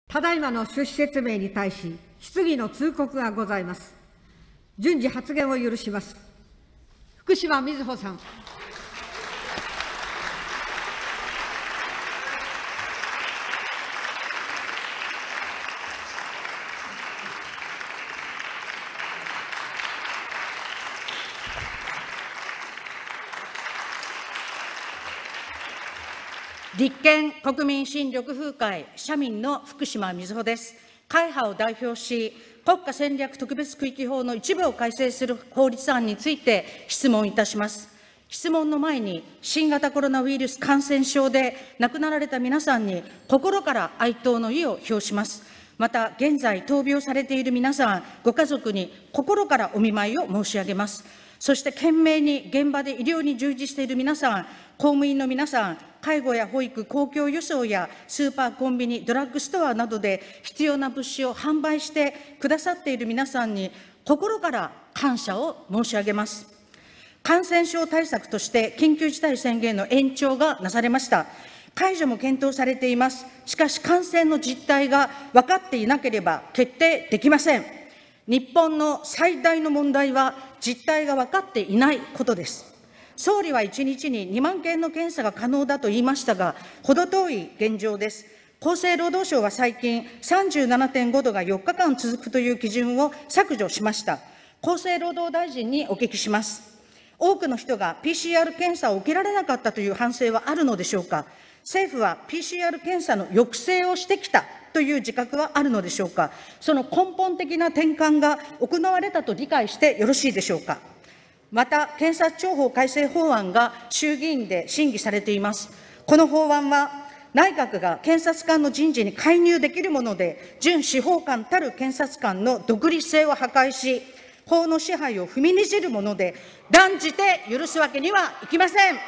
ただいまの趣旨説明に対し、質疑の通告がございます。順次発言を許します。福島みずほさん。 立憲国民新緑風会社民の福島みずほです。会派を代表し、国家戦略特別区域法の一部を改正する法律案について質問いたします。質問の前に、新型コロナウイルス感染症で亡くなられた皆さんに心から哀悼の意を表します。また、現在闘病されている皆さん、ご家族に心からお見舞いを申し上げます。そして懸命に現場で医療に従事している皆さん、公務員の皆さん、介護や保育、公共輸送やスーパーコンビニ、ドラッグストアなどで必要な物資を販売してくださっている皆さんに心から感謝を申し上げます。感染症対策として緊急事態宣言の延長がなされました。解除も検討されています。しかし感染の実態が分かっていなければ決定できません。日本の最大の問題は実態が分かっていないことです。総理は1日に2万件の検査が可能だと言いましたが、程遠い現状です。厚生労働省は最近、37.5 度が4日間続くという基準を削除しました。厚生労働大臣にお聞きします。多くの人が PCR 検査を受けられなかったという反省はあるのでしょうか。政府は PCR 検査の抑制をしてきたという自覚はあるのでしょうか。その根本的な転換が行われたと理解してよろしいでしょうか。また、検察庁法改正法案が衆議院で審議されています。この法案は、内閣が検察官の人事に介入できるもので、準司法官たる検察官の独立性を破壊し、法の支配を踏みにじるもので、断じて許すわけにはいきません。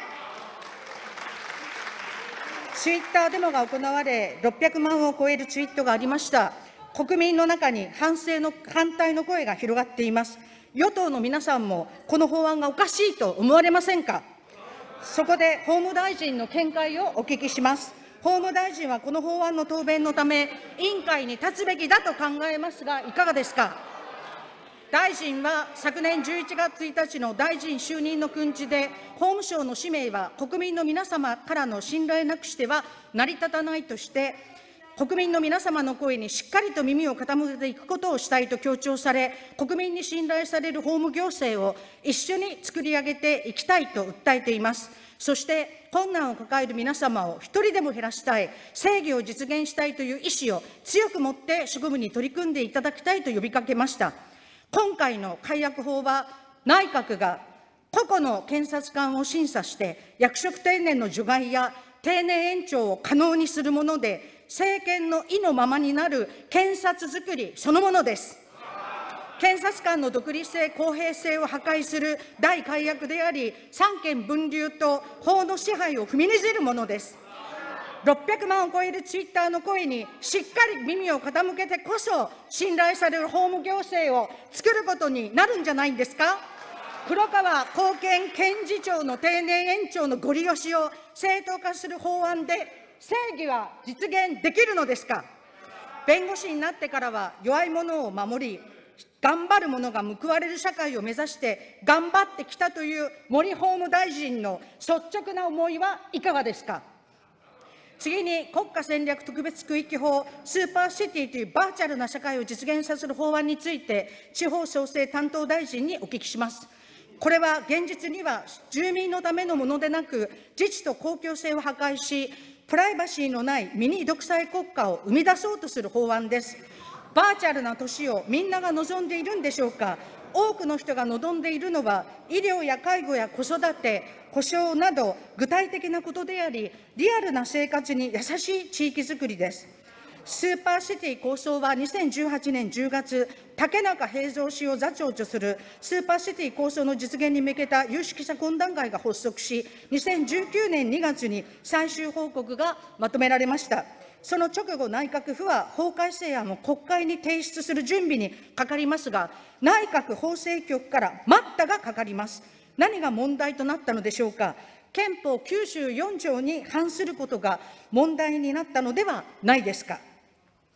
ツイッターデモが行われ、600万を超えるツイートがありました。国民の中に反対の声が広がっています。与党の皆さんも、この法案がおかしいと思われませんか。そこで法務大臣の見解をお聞きします。法務大臣はこの法案の答弁のため、委員会に立つべきだと考えますが、いかがですか。大臣は昨年11月1日の大臣就任の訓示で、法務省の使命は国民の皆様からの信頼なくしては成り立たないとして、国民の皆様の声にしっかりと耳を傾けていくことをしたいと強調され、国民に信頼される法務行政を一緒に作り上げていきたいと訴えています。そして、困難を抱える皆様を一人でも減らしたい、正義を実現したいという意思を強く持って職務に取り組んでいただきたいと呼びかけました。今回の改悪法は、内閣が個々の検察官を審査して、役職定年の除外や定年延長を可能にするもので、政権の意のままになる検察づくりそのものです。検察官の独立性、公平性を破壊する大改悪であり、三権分立と法の支配を踏みにじるものです。600万を超えるツイッターの声にしっかり耳を傾けてこそ、信頼される法務行政を作ることになるんじゃないんですか。黒川高検検事長の定年延長のご利用しを正当化する法案で、正義は実現できるのですか。弁護士になってからは弱い者を守り、頑張る者が報われる社会を目指して頑張ってきたという森法務大臣の率直な思いはいかがですか。次に、国家戦略特別区域法、スーパーシティというバーチャルな社会を実現させる法案について、地方創生担当大臣にお聞きします。これは現実には住民のためのものでなく、自治と公共性を破壊し、プライバシーのないミニ独裁国家を生み出そうとする法案です。バーチャルな都市をみんなが望んでいるんでしょうか。多くの人が望んでいるのは、医療や介護や子育て、保障など具体的なことであり、リアルな生活に優しい地域づくりです。スーパーシティ構想は2018年10月、竹中平蔵氏を座長とするスーパーシティ構想の実現に向けた有識者懇談会が発足し、2019年2月に最終報告がまとめられました。その直後、内閣府は法改正案を国会に提出する準備にかかりますが、内閣法制局から待ったがかかります。何が問題となったのでしょうか。憲法94条に反することが問題になったのではないですか。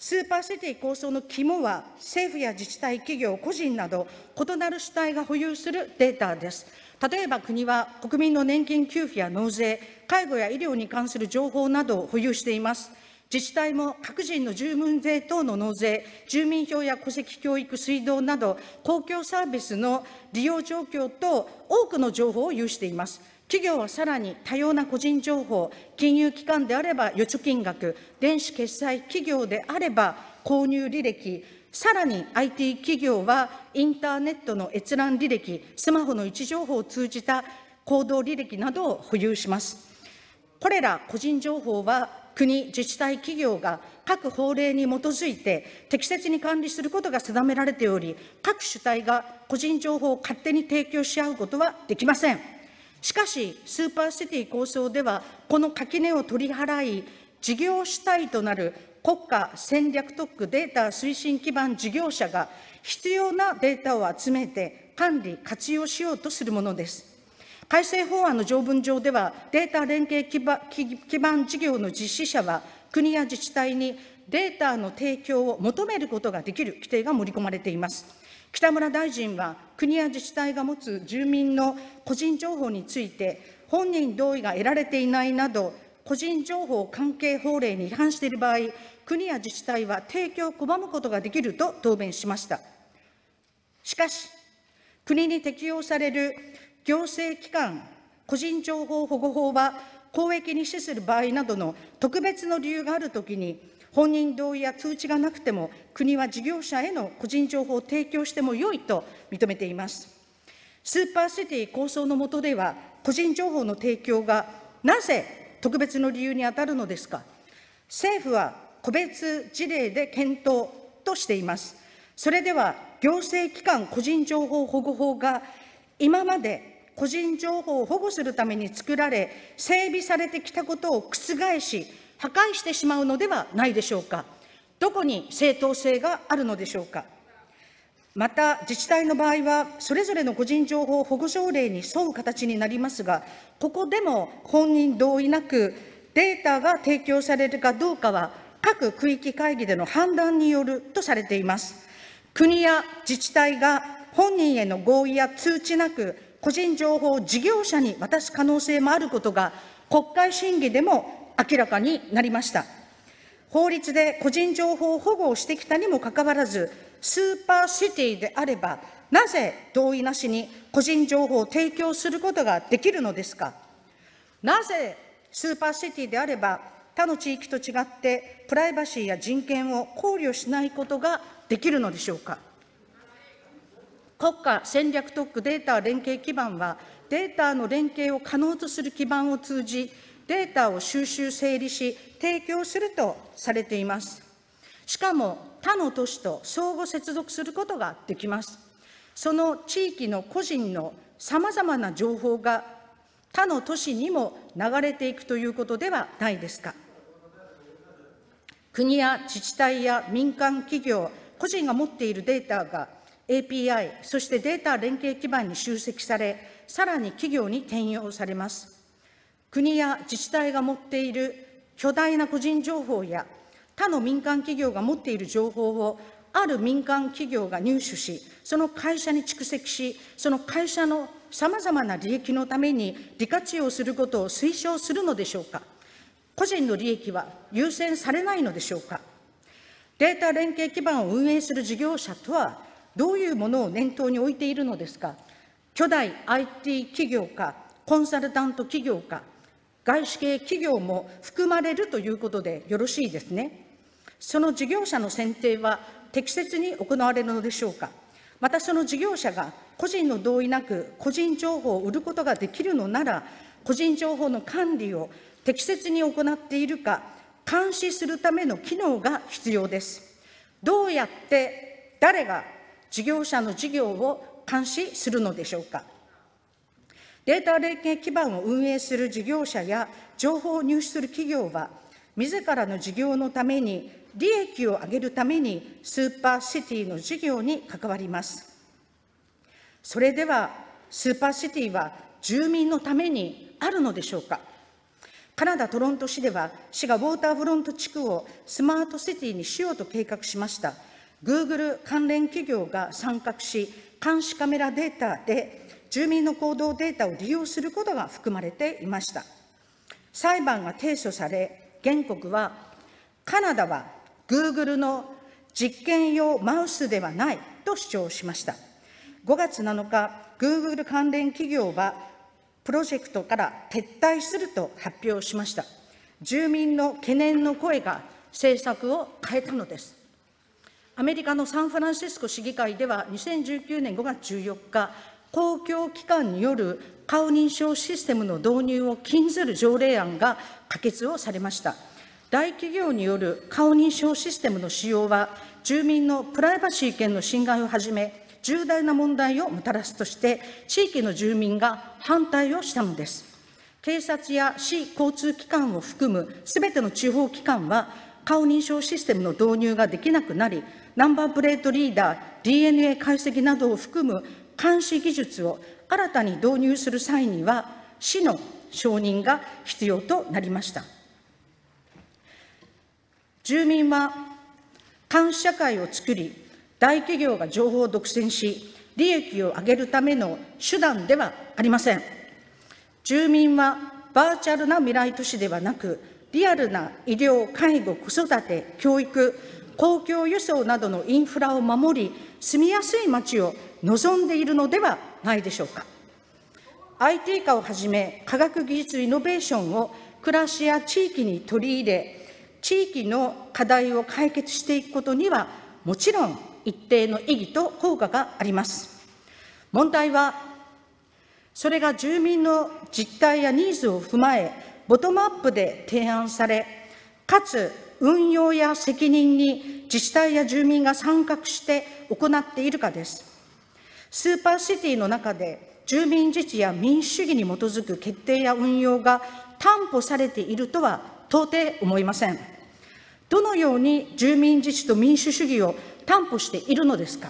スーパーシティ構想の肝は、政府や自治体、企業、個人など、異なる主体が保有するデータです。例えば国は、国民の年金給付や納税、介護や医療に関する情報などを保有しています。自治体も各人の住民税等の納税、住民票や戸籍教育、水道など、公共サービスの利用状況等、多くの情報を有しています。企業はさらに多様な個人情報、金融機関であれば預貯金額、電子決済企業であれば購入履歴、さらに IT 企業はインターネットの閲覧履歴、スマホの位置情報を通じた行動履歴などを保有します。これら個人情報は国、自治体、企業が各法令に基づいて適切に管理することが定められており、各主体が個人情報を勝手に提供し合うことはできません。しかし、スーパーシティ構想では、この垣根を取り払い、事業主体となる国家戦略特区データ推進基盤事業者が必要なデータを集めて管理、活用しようとするものです。改正法案の条文上では、データ連携基盤事業の実施者は、国や自治体にデータの提供を求めることができる規定が盛り込まれています。北村大臣は、国や自治体が持つ住民の個人情報について、本人同意が得られていないなど、個人情報関係法令に違反している場合、国や自治体は提供を拒むことができると答弁しました。しかし、国に適用される行政機関個人情報保護法は、公益に資する場合などの特別の理由があるときに、本人同意や通知がなくても、国は事業者への個人情報を提供してもよいと認めています。スーパーシティ構想の下では、個人情報の提供がなぜ特別の理由に当たるのですか。政府は個別事例で検討としています。それでは、行政機関個人情報保護法が今まで個人情報を保護するために作られ、整備されてきたことを覆し、破壊してしまうのではないでしょうか。どこに正当性があるのでしょうか。また、自治体の場合は、それぞれの個人情報保護条例に沿う形になりますが、ここでも本人同意なくデータが提供されるかどうかは、各区域会議での判断によるとされています。国や自治体が本人への合意や通知なく、個人情報を事業者に渡す可能性もあることが、国会審議でも明らかになりました。法律で個人情報保護をしてきたにもかかわらず、スーパーシティであれば、なぜ同意なしに個人情報を提供することができるのですか。なぜスーパーシティであれば、他の地域と違ってプライバシーや人権を考慮しないことができるのでしょうか。国家戦略特区データ連携基盤は、データの連携を可能とする基盤を通じ、データを収集・整理し、提供するとされています。しかも、他の都市と相互接続することができます。その地域の個人のさまざまな情報が他の都市にも流れていくということではないですか。国や自治体や民間企業、個人が持っているデータが API、そしてデータ連携基盤に集積され、さらに企業に転用されます。国や自治体が持っている巨大な個人情報や他の民間企業が持っている情報をある民間企業が入手し、その会社に蓄積し、その会社のさまざまな利益のために利活用することを推奨するのでしょうか。個人の利益は優先されないのでしょうか。データ連携基盤を運営する事業者とは、どういうものを念頭に置いているのですか。巨大 IT 企業か、コンサルタント企業か、外資系企業も含まれるということでよろしいですね。その事業者の選定は適切に行われるのでしょうか。また、その事業者が個人の同意なく個人情報を売ることができるのなら、個人情報の管理を適切に行っているか、監視するための機能が必要です。どうやって誰が事業者の事業を監視するのでしょうか。データ連携基盤を運営する事業者や情報を入手する企業は、自らの事業のために、利益を上げるために、スーパーシティの事業に関わります。それでは、スーパーシティは住民のためにあるのでしょうか。 カナダ・トロント市では、市がウォーターフロント地区をスマートシティにしようと計画しました。Google 関連企業が参画し、監視カメラデータで住民の行動データを利用することが含まれていました。裁判が提訴され、原告は、カナダは Google の実験用マウスではないと主張しました。5月7日、Google 関連企業は、プロジェクトから撤退すると発表しました。住民の懸念の声が政策を変えたのです。アメリカのサンフランシスコ市議会では、2019年5月14日、公共機関による顔認証システムの導入を禁ずる条例案が可決をされました。大企業による顔認証システムの使用は、住民のプライバシー権の侵害をはじめ、重大な問題をもたらすとして、地域の住民が反対をしたのです。警察や市交通機関を含むすべての地方機関は、顔認証システムの導入ができなくなり、ナンバープレートリーダー、DNA 解析などを含む監視技術を新たに導入する際には、市の承認が必要となりました。住民は監視社会を作り、大企業が情報を独占し、利益を上げるための手段ではありません。住民はバーチャルな未来都市ではなく、リアルな医療、介護、子育て、教育、公共輸送などのインフラを守り、住みやすい街を望んでいるのではないでしょうか。IT 化をはじめ、科学技術イノベーションを暮らしや地域に取り入れ、地域の課題を解決していくことには、もちろん一定の意義と効果があります。問題は、それが住民の実態やニーズを踏まえ、ボトムアップで提案され、かつ運用や責任に自治体や住民が参画して行っているかです。スーパーシティの中で、住民自治や民主主義に基づく決定や運用が担保されているとは到底思いません。どのように住民自治と民主主義を担保しているのですか。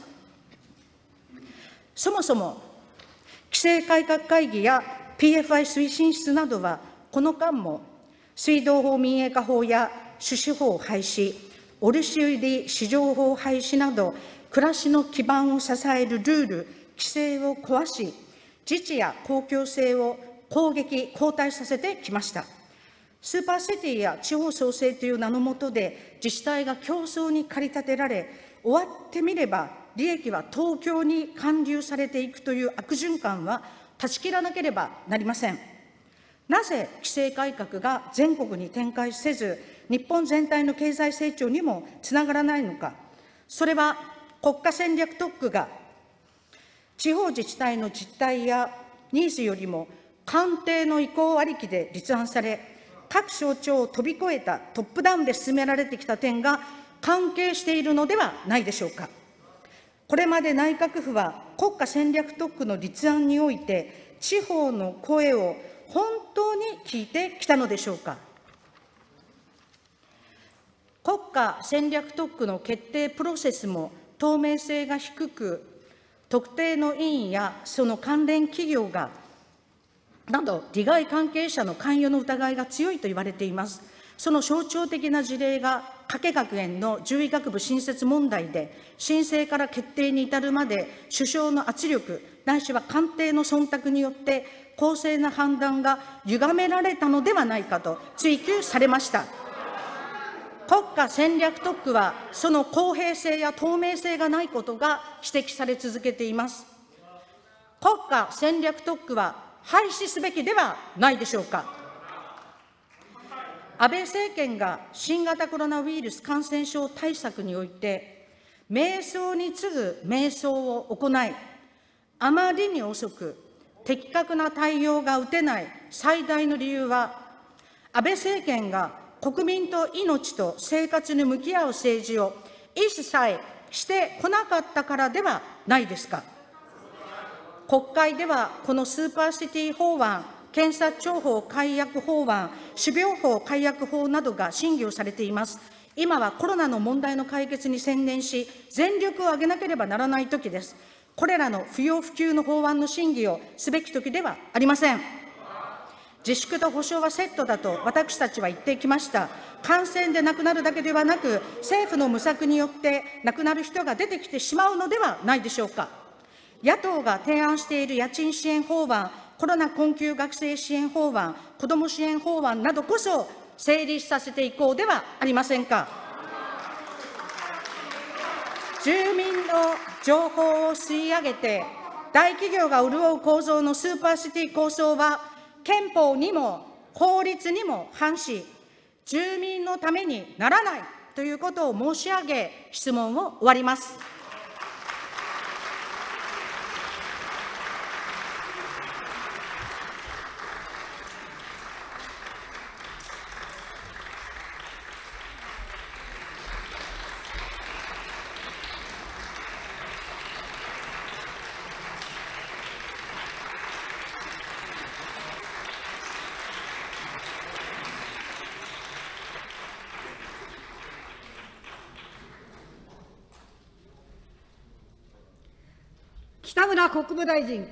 そもそも、規制改革会議や PFI 推進室などは、この間も水道法民営化法や種子法廃止、卸売市場法廃止など、暮らしの基盤を支えるルール、規制を壊し、自治や公共性を攻撃、後退させてきました。スーパーシティや地方創生という名の下で、自治体が競争に駆り立てられ、終わってみれば、利益は東京に還流されていくという悪循環は断ち切らなければなりません。なぜ規制改革が全国に展開せず、日本全体の経済成長にもつながらないのか。それは国家戦略特区が地方自治体の実態やニーズよりも官邸の意向ありきで立案され、各省庁を飛び越えたトップダウンで進められてきた点が関係しているのではないでしょうか。これまで内閣府は国家戦略特区の立案において、地方の声を本当に聞いてきたのでしょうか。国家戦略特区の決定プロセスも透明性が低く、特定の委員やその関連企業がなど、利害関係者の関与の疑いが強いと言われています。その象徴的な事例が、加計学園の獣医学部新設問題で、申請から決定に至るまで、首相の圧力、ないしは官邸の忖度によって、公正な判断が歪められたのではないかと追及されました。国家戦略特区は、その公平性や透明性がないことが指摘され続けています。国家戦略特区は廃止すべきではないでしょうか。安倍政権が新型コロナウイルス感染症対策において、迷走に次ぐ迷走を行い、あまりに遅く、的確な対応が打てない最大の理由は、安倍政権が国民と命と生活に向き合う政治を一切してこなかったからではないですか。国会ではこのスーパーシティ法案、検察庁法改悪法案、種苗法改悪法などが審議をされています。今はコロナの問題の解決に専念し、全力を挙げなければならないときです。これらの不要不急の法案の審議をすべきときではありません。 自粛と補償はセットだと私たちは言ってきました。感染で亡くなるだけではなく、政府の無策によって亡くなる人が出てきてしまうのではないでしょうか。野党が提案している家賃支援法案、コロナ困窮学生支援法案、子ども支援法案などこそ成立させていこうではありませんか。住民の情報を吸い上げて、大企業が潤う構造のスーパーシティ構想は、憲法にも法律にも反し、住民のためにならないということを申し上げ、質問を終わります。 北村国務大臣。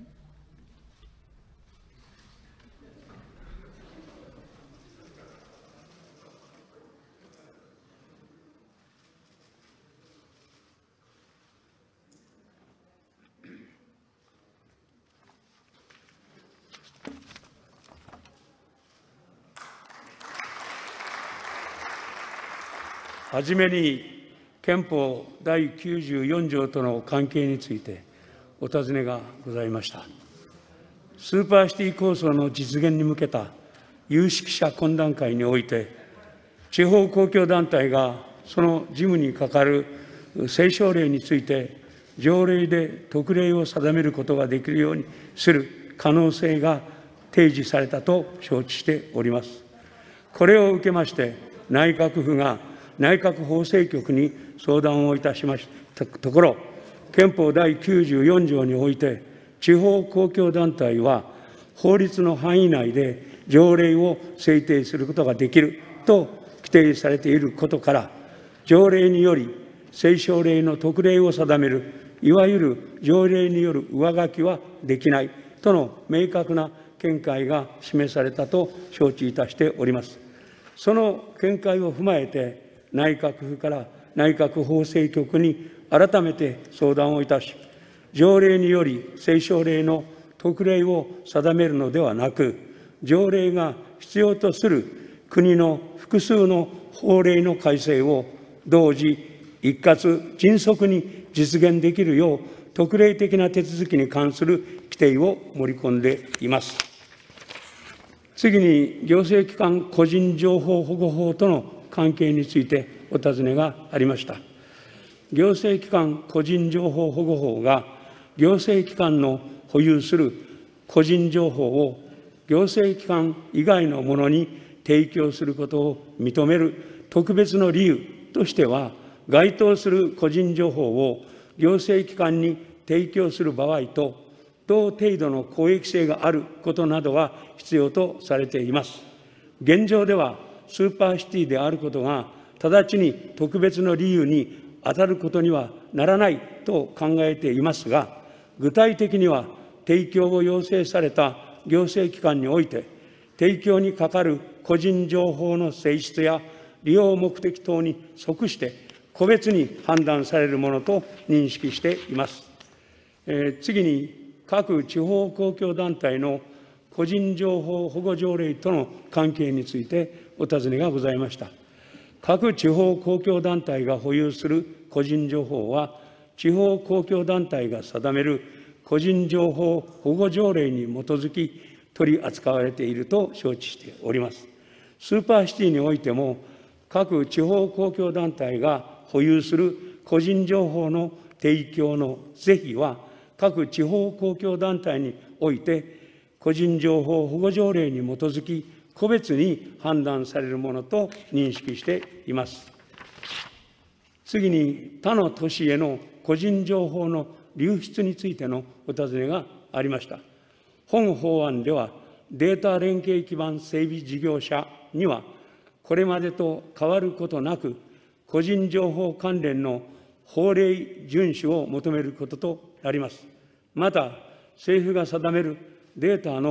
はじめに、憲法第94条との関係についてお尋ねがございました。スーパーシティ構想の実現に向けた有識者懇談会において、地方公共団体がその事務にかかる政省令について、条例で特例を定めることができるようにする可能性が提示されたと承知しております。これを受けまして、内閣府が内閣法制局に相談をいたしましたところ、憲法第94条において、地方公共団体は法律の範囲内で条例を制定することができると規定されていることから、条例により政省令の特例を定める、いわゆる条例による上書きはできないとの明確な見解が示されたと承知いたしております。その見解を踏まえて、内閣府から内閣法制局に改めて相談をいたし、条例により政省令の特例を定めるのではなく、条例が必要とする国の複数の法令の改正を同時一括迅速に実現できるよう、特例的な手続きに関する規定を盛り込んでいます。次に、行政機関個人情報保護法との関係についてお尋ねがありました。行政機関個人情報保護法が、行政機関の保有する個人情報を行政機関以外のものに提供することを認める特別の理由としては、該当する個人情報を行政機関に提供する場合と、同程度の公益性があることなどは必要とされています。現状では、スーパーシティであることが直ちに特別の理由に当たることにはならないと考えていますが、具体的には提供を要請された行政機関において、提供にかかる個人情報の性質や利用目的等に即して個別に判断されるものと認識しています。次に、各地方公共団体の個人情報保護条例との関係についてお尋ねがございました。各地方公共団体が保有する個人情報は、地方公共団体が定める個人情報保護条例に基づき取り扱われていると承知しております。スーパーシティにおいても、各地方公共団体が保有する個人情報の提供の是非は、各地方公共団体において、個人情報保護条例に基づき、個別に判断されるものと認識しています。次に、他の都市への個人情報の流出についてのお尋ねがありました。本法案では、データ連携基盤整備事業者には、これまでと変わることなく、個人情報関連の法令遵守を求めることとなります。また、政府が定めるデータの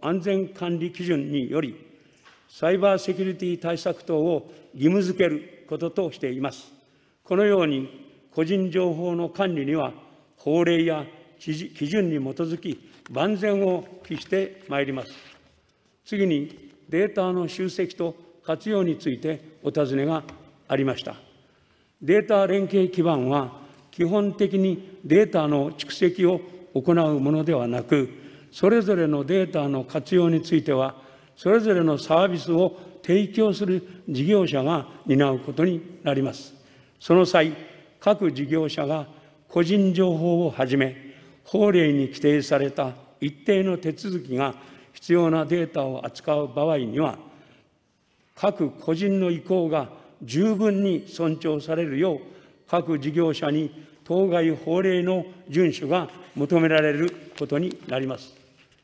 安全管理基準により、サイバーセキュリティ対策等を義務付けることとしています。このように、個人情報の管理には、法令や基準に基づき、万全を期してまいります。次に、データの集積と活用についてお尋ねがありました。データ連携基盤は、基本的にデータの蓄積を行うものではなく、それぞれのデータの活用については、それぞれのサービスを提供する事業者が担うことになります。その際、各事業者が個人情報をはじめ、法令に規定された一定の手続きが必要なデータを扱う場合には、各個人の意向が十分に尊重されるよう、各事業者に当該法令の遵守が求められることになります。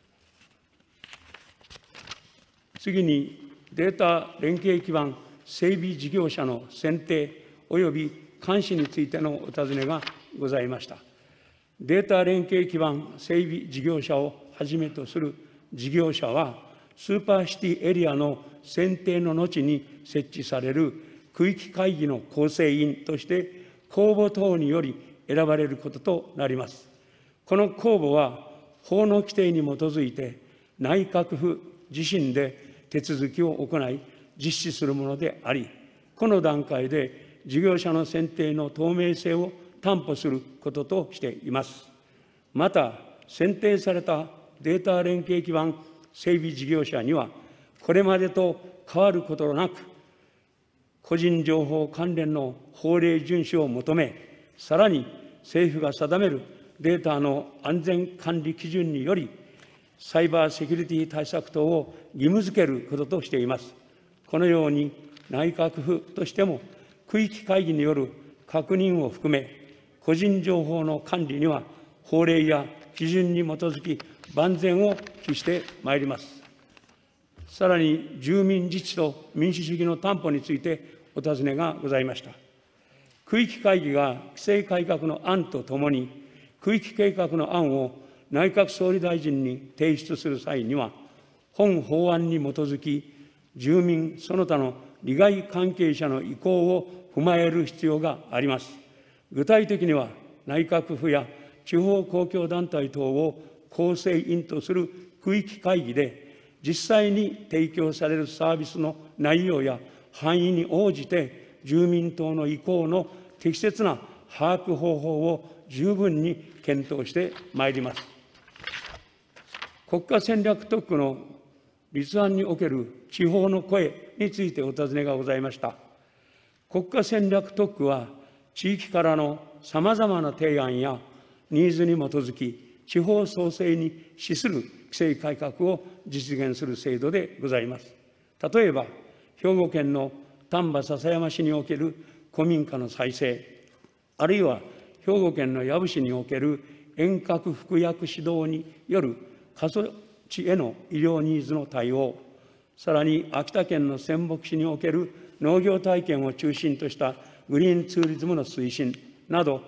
次に、データ連携基盤整備事業者の選定及び監視についてのお尋ねがございました。データ連携基盤整備事業者をはじめとする事業者は、スーパーシティエリアの選定の後に設置される区域会議の構成員として、公募等により選ばれることとなります。この公募は、法の規定に基づいて、内閣府自身で手続きを行い、実施するものであり、この段階で事業者の選定の透明性を担保することとしています。また、選定されたデータ連携基盤整備事業者には、これまでと変わることなく、個人情報関連の法令遵守を求め、さらに政府が定めるデータの安全管理基準により、サイバーセキュリティ対策等を義務付けることとしています。このように、内閣府としても、区域会議による確認を含め、個人情報の管理には法令や基準に基づき、万全を期してまいります。さらに、住民自治と民主主義の担保についてお尋ねがございました。区域会議が規制改革の案とともに、区域計画の案を内閣総理大臣に提出する際には、本法案に基づき、住民その他の利害関係者の意向を踏まえる必要があります。具体的には、内閣府や地方公共団体等を構成員とする区域会議で、実際に提供されるサービスの内容や範囲に応じて、住民等の意向の適切な把握方法を十分に検討してまいります。国家戦略特区の立案における地方の声についてお尋ねがございました。国家戦略特区は、地域からのさまざまな提案やニーズに基づき、地方創生に資する規制改革を実現する制度でございます。例えば、兵庫県の丹波篠山市における古民家の再生、あるいは兵庫県の養父市における遠隔服薬指導による過疎地への医療ニーズの対応、さらに秋田県の仙北市における農業体験を中心としたグリーンツーリズムの推進など、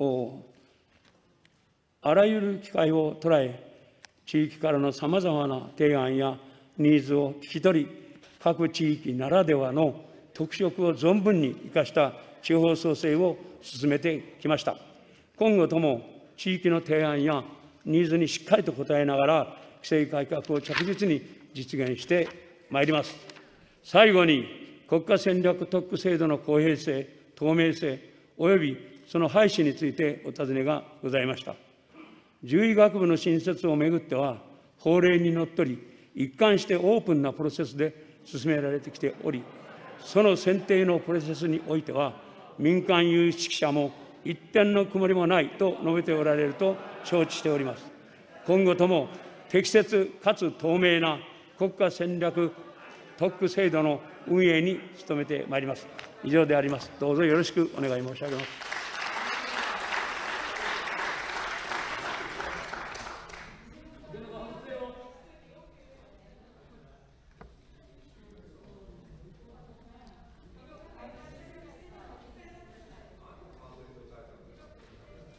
あらゆる機会を捉え、地域からのさまざまな提案やニーズを聞き取り、各地域ならではの特色を存分に生かした地方創生を進めてきました。今後とも地域の提案やニーズにしっかりと応えながら、規制改革を着実に実現してまいります。最後に、国家戦略特区制度の公平性、透明性、およびその廃止についてお尋ねがございました。獣医学部の新設をめぐっては、法令にのっとり、一貫してオープンなプロセスで進められてきており、その選定のプロセスにおいては、民間有識者も一点の曇りもないと述べておられると承知しております。今後とも適切かつ透明な国家戦略特区制度の運営に努めてまいります。以上であります。どうぞよろしくお願い申し上げます。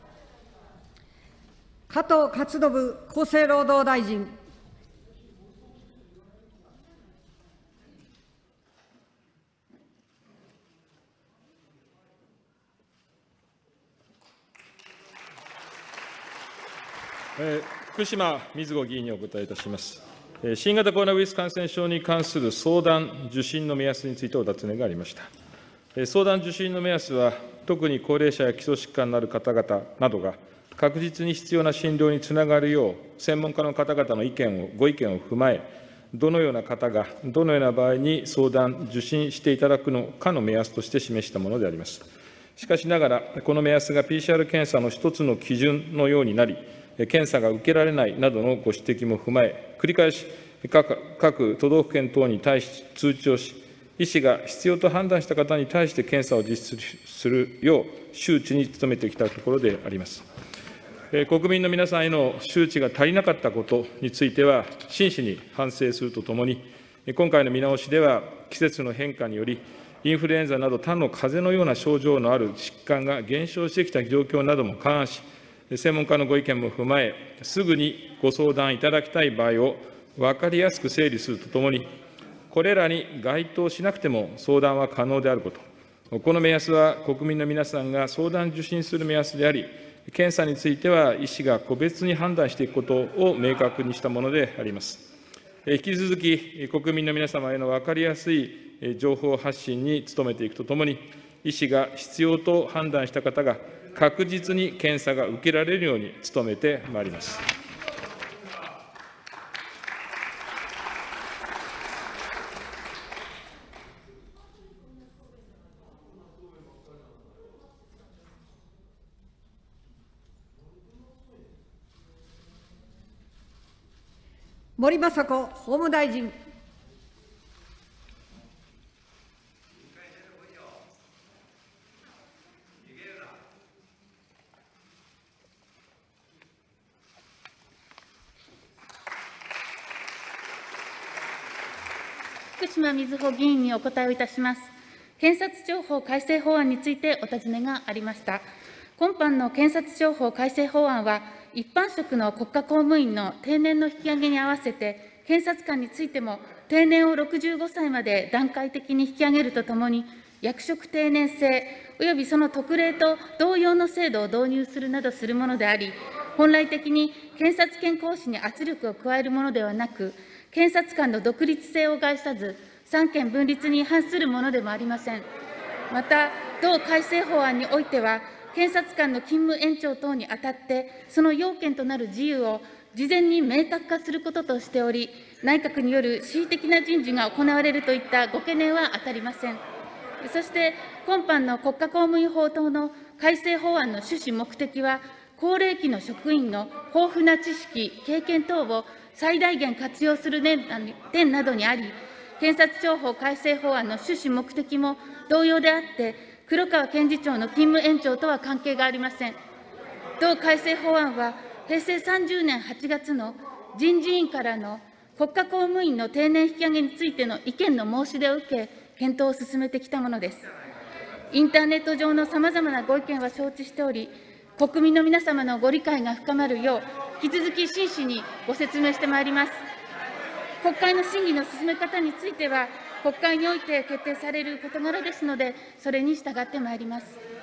加藤勝信厚生労働大臣。 福島みずほ議員にお答えいたします。新型コロナウイルス感染症に関する相談・受診の目安についてお尋ねがありました。相談・受診の目安は、特に高齢者や基礎疾患のある方々などが、確実に必要な診療につながるよう、専門家の方々のご意見を踏まえ、どのような方が、どのような場合に相談・受診していただくのかの目安として示したものであります。しかしながら、この目安が PCR 検査の一つの基準のようになり、検査が受けられないなどのご指摘も踏まえ、繰り返し各都道府県等に対し通知をし、医師が必要と判断した方に対して検査を実施するよう周知に努めてきたところであります。国民の皆さんへの周知が足りなかったことについては、真摯に反省するとともに、今回の見直しでは、季節の変化により、インフルエンザなど他の風邪のような症状のある疾患が減少してきた状況なども勘案し、専門家のご意見も踏まえ、すぐにご相談いただきたい場合を分かりやすく整理するとともに、これらに該当しなくても相談は可能であること、この目安は国民の皆さんが相談受診する目安であり、検査については医師が個別に判断していくことを明確にしたものであります。引き続き、国民の皆様への分かりやすい情報発信に努めていくとともに、医師が必要と判断した方が、確実に検査が受けられるように努めてまいります。 森雅子法務大臣。 福島みずほ議員にお答えをいたします。検察庁法改正法案についてお尋ねがありました。今般の検察庁法改正法案は、一般職の国家公務員の定年の引き上げに合わせて、検察官についても定年を65歳まで段階的に引き上げるとともに、役職定年制およびその特例と同様の制度を導入するなどするものであり、本来的に検察権行使に圧力を加えるものではなく、検察官の独立性を害さず、三権分立に反するものでもありません。また、同改正法案においては、検察官の勤務延長等にあたって、その要件となる自由を事前に明確化することとしており、内閣による恣意的な人事が行われるといったご懸念は当たりません。そして、今般の国家公務員法等の改正法案の趣旨目的は、高齢期の職員の豊富な知識、経験等を最大限活用する点などにあり、検察庁法改正法案の趣旨目的も同様であって、黒川検事長の勤務延長とは関係がありません。同改正法案は、平成30年8月の人事院からの国家公務員の定年引き上げについての意見の申し出を受け、検討を進めてきたものです。インターネット上のさまざまなご意見は承知しており、国民の皆様のご理解が深まるよう、引き続き真摯にご説明してまいります。国会の審議の進め方については、国会において決定される事柄ですので、それに従ってまいります。